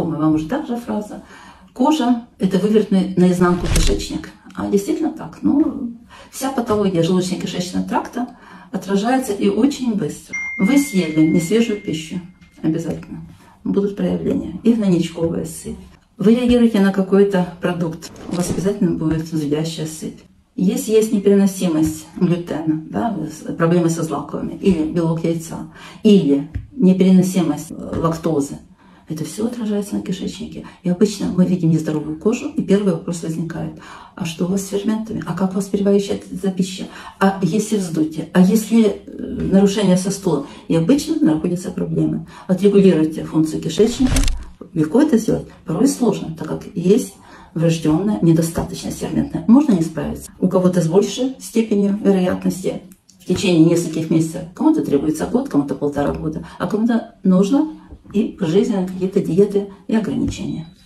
знакомая вам уже также фраза. Кожа – это вывернутый наизнанку кишечник. А действительно так. Ну, вся патология желудочно-кишечного тракта отражается и очень быстро. Вы съели несвежую пищу, обязательно будут проявления. И гнойничковая сыпь. Вы реагируете на какой-то продукт, у вас обязательно будет зудящая сыпь. Если есть непереносимость глютена, да, проблемы со злаковыми, или белок яйца, или непереносимость лактозы, это все отражается на кишечнике. И обычно мы видим нездоровую кожу, и первый вопрос возникает. А что у вас с ферментами? А как у вас переваривается пища? А если вздутие? А если нарушение со стулом? И обычно находятся проблемы. Отрегулируйте функцию кишечника. Легко это сделать, порой сложно, так как есть врожденная недостаточность ферментная. Можно не справиться. У кого-то с большей степенью вероятности в течение нескольких месяцев. Кому-то требуется год, кому-то 1,5 года, а кому-то нужно и пожизненно какие-то диеты и ограничения.